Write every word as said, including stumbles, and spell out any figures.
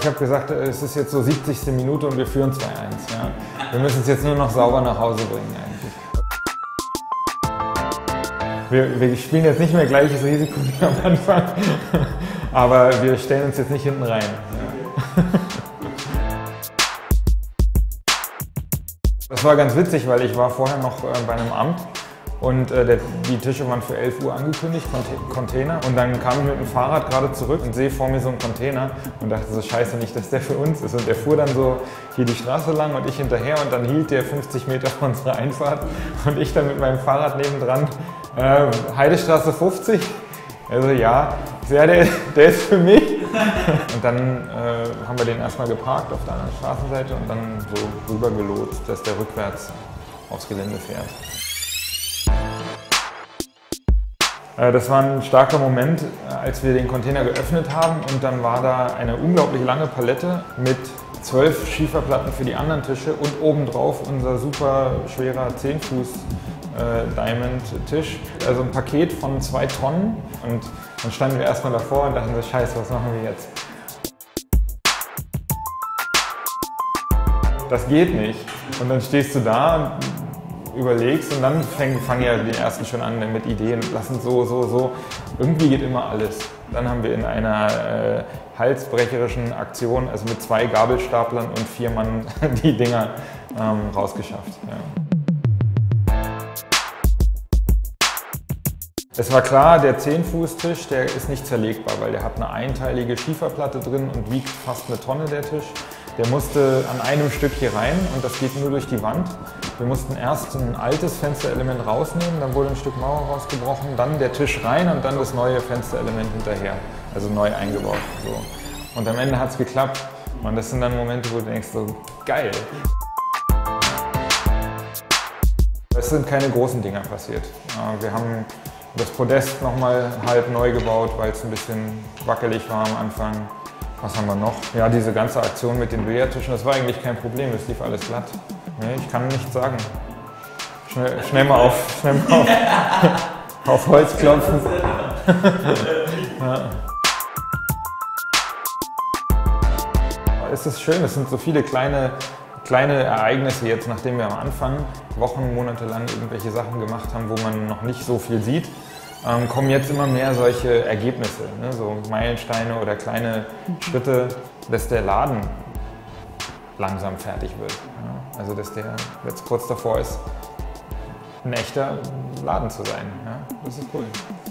ich hab gesagt, es ist jetzt so siebzigste Minute und wir führen zwei eins. Ja. Wir müssen es jetzt nur noch sauber nach Hause bringen eigentlich. Wir, wir spielen jetzt nicht mehr gleiches Risiko wie am Anfang, aber wir stellen uns jetzt nicht hinten rein. Ja. Das war ganz witzig, weil ich war vorher noch äh, bei einem Amt und äh, der, die Tische waren für elf Uhr angekündigt, Container. Und dann kam ich mit dem Fahrrad gerade zurück und sehe vor mir so einen Container und dachte so, scheiße, nicht, dass der für uns ist. Und der fuhr dann so hier die Straße lang und ich hinterher und dann hielt der fünfzig Meter von unserer Einfahrt und ich dann mit meinem Fahrrad nebendran, äh, Heidestraße fünfzig. Also ja, ja der, der ist für mich. Und dann äh, haben wir den erstmal geparkt auf der anderen Straßenseite und dann so rüber gelotst, dass der rückwärts aufs Gelände fährt. Äh, das war ein starker Moment, als wir den Container geöffnet haben und dann war da eine unglaublich lange Palette mit zwölf Schieferplatten für die anderen Tische und obendrauf unser super schwerer zehn Fuß äh, Diamond-Tisch. Also ein Paket von zwei Tonnen und dann standen wir erstmal davor und dachten so, scheiße, was machen wir jetzt? Das geht nicht. Und dann stehst du da und überlegst und dann fangen fang ja die ersten schon an mit Ideen, lassen so, so, so. Irgendwie geht immer alles. Dann haben wir in einer äh, halsbrecherischen Aktion, also mit zwei Gabelstaplern und vier Mann, die Dinger ähm, rausgeschafft. Ja. Es war klar, der zehn Fuß Tisch, der ist nicht zerlegbar, weil der hat eine einteilige Schieferplatte drin und wiegt fast eine Tonne, der Tisch. Der musste an einem Stück hier rein und das geht nur durch die Wand. Wir mussten erst ein altes Fensterelement rausnehmen, dann wurde ein Stück Mauer rausgebrochen, dann der Tisch rein und dann das neue Fensterelement hinterher, also neu eingebaut. So. Und am Ende hat es geklappt und das sind dann Momente, wo du denkst, so geil. Es sind keine großen Dinger passiert. Wir haben das Podest nochmal halb neu gebaut, weil es ein bisschen wackelig war am Anfang. Was haben wir noch? Ja, diese ganze Aktion mit den Billardtischen, das war eigentlich kein Problem, es lief alles glatt. Nee, ich kann nichts sagen. Schnell, schnell mal auf, schnell mal auf, auf Holz klopfen. Ja. Es ist schön, es sind so viele kleine, kleine Ereignisse jetzt, nachdem wir am Anfang Wochen, Monate lang irgendwelche Sachen gemacht haben, wo man noch nicht so viel sieht. Ähm, kommen jetzt immer mehr solche Ergebnisse, ne? So Meilensteine oder kleine Schritte, dass der Laden langsam fertig wird. Ja? Also dass der jetzt kurz davor ist, ein echter Laden zu sein. Ja? Das ist cool.